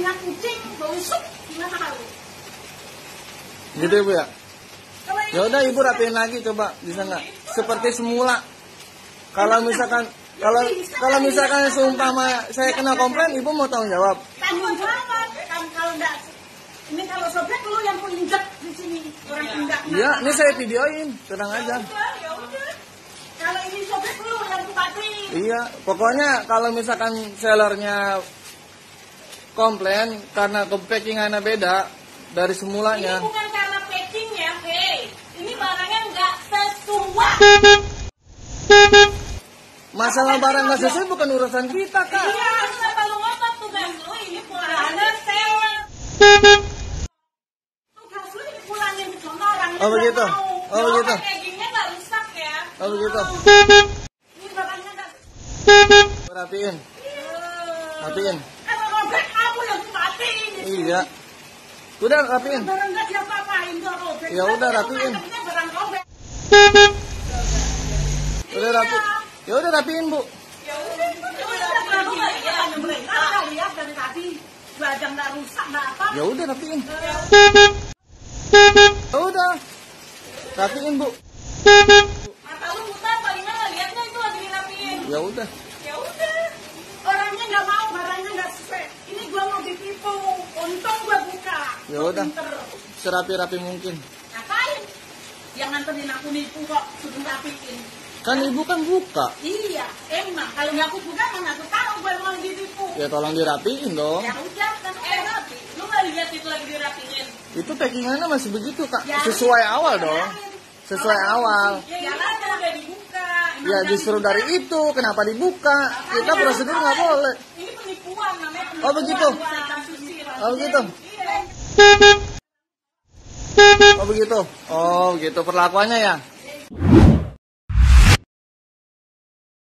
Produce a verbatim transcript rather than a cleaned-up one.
telinga kucing, bau sup, gimana tahu? Gitu Ibu ya? Ya udah Ibu rapiin lagi coba, bisa nggak? Seperti semula. Kalau misalkan kalau kalau misalkan seumpama saya kena komplain, Ibu mau tanggung jawab? Tanggung jawab kan kalau enggak. Ini kalau sobek lu yang injek di sini orang injek. Iya, ini saya videoin, tenang aja. Ya udah. Kalau ini sobek lu yang kupatin. Iya, pokoknya kalau misalkan sellernya komplain karena packingannya beda dari semulanya. Ini bukan karena packing ya, hei. Ini barangnya nggak sesuai. Masalah barang nggak sesuai bukan urusan kita, Kak. Iya, kenapa lu ngotot tugas lu ini pulangnya sewa. Tugas lu ini pulangin ke sono orangnya. Oh begitu. Oh begitu. Packingnya nggak rusak ya. Oh begitu. Ini barangnya nggak. Rapiin. Rapiin. Kalau robek kamu yang kupatin. Iya. Udah rapiin. Barang nggak diapa-apain tuh robek. Ya udah rapiin. Barang robek. Udah rapi. Ya udah rapiin, Bu. Ya udah, ya udah kamu nggak lihat pemerintah lihat dari tadi badan nggak rusak nggak apa. Ya udah rapiin. Ya udah. Rapiin, Bu. Mata lu buta paling nggak lihatnya itu lagi dirapiin. Ya udah. Ya udah. Orangnya nggak mau, barangnya nggak sesuai. Ini gua mau ditipu, untung gua buka. Ya Gua udah. pinter. Serapi-rapi mungkin. Ngapain? Yang nganterin aku nipu kok suruh rapiin. Kan Ibu kan buka. Iya, emang kalau nggak aku buka mana aku tahu gue mau ditipu. Ya tolong dirapiin dong. Ya udah, kan udah rapi. Lu nggak lihat itu lagi dirapiin? Itu packingannya masih begitu, Kak. Ya, Sesuai awal dong. Sesuai awal. Ya, ya kan udah dibuka. Ya justru dari itu kenapa dibuka? Kita prosedur nggak boleh. Ini penipuan namanya penipuan. Oh begitu. Oh begitu. Iya. Oh begitu. Oh gitu perlakuannya ya.